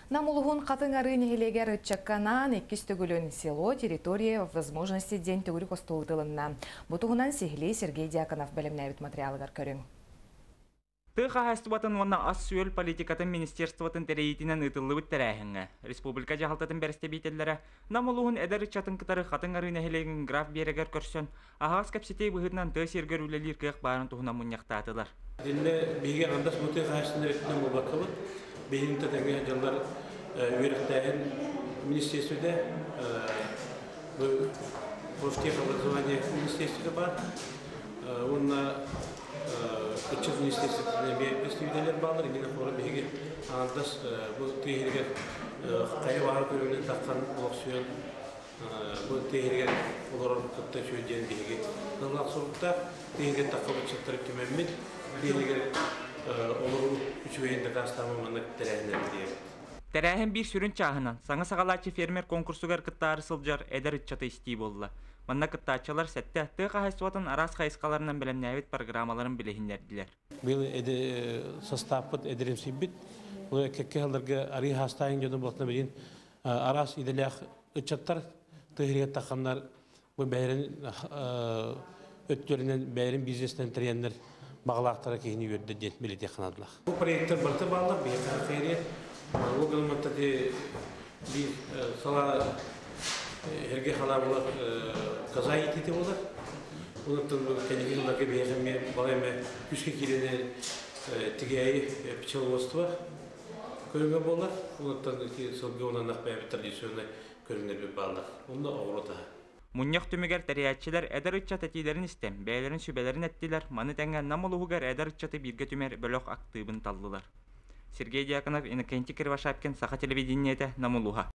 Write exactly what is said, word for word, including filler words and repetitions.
Намулугун катыңары нехилегер ытчакканан эккистөгүлөн село территория возможности ден төгүрүк остолутылынна. Бутугунан сихли Сергей Дьяконов белемнәбит материалыгар көрүң. Тыха хастубатын ванна ас сүйөл политикатын министерствотын терейитинен ытыллыбыт тәрәһіңі. Республика жағалтатын бәрісте бейтеллері намулуғын әдір чатын кытары қатыңары нәхелеген граф берегер көрсен, ағас кәпсетей бұғыдынан тыз ергер үлелер кеқ барын тұғына мұнияқтатылар. Дилне биге андас муты хастында ретінен бұл бақылы, бейін тәтәңе жалдар үйріктәйін министерствода, профтех образование министерствода бар, онна Кычык министерствода представителер балдар, именно хора биге андас бұл тегерге қайы бары көрінен таққан олақ сүйен бұл тегерге олар күтті шөйден биге. Нұрлақ соғықта тегерге таққа бұтшықтары төменмен тегерге олару үш бейінді қастамы тәрәхінер дейір. Тәрәхін бір сүрін чағынан саңа сағалачы фермер конкурсугар кыттары сылжар әдір үтчаты істей болла. Манна кыттачылар сәтті тыға хайсуатын арас хайсқаларынан білімнәвет программаларын білігіндерділер. Бұл составпыт әдірімсей біт. Бұл кәкке халдарға ари хастайын жөдің болатына білін арас иделяқ үтчаттар тұғырға таққандар бұл бәйрін өттөрінен бәйрін бизнестен тіренлер бағылақтара кейіні өрді ден білете қанадылақ. Бұл проекттер бірті бағылақ, бейқар қайрет. Бұл ғылыматтады бір сала Herge halabular kaza etiti olar. Ondan kendi yıllarca bir yaşamaya bağlayma küçük kirene tigayı pçelovstvo körünge bolar. Ondan ki sılgı ona nakbaya bir tradisyonel körünge bir bağlar. Onda avroda. Munyak tümüger teriyatçılar eder ıççat etilerin istem, beylerin sübelerin ettiler. Manı tengen namuluğugar eder ıççatı birge tümer bölük aktığın tallılar. Сергей Дьяконов, Иннокентий Кривошапкин, Саха телевидениете, Намулуха.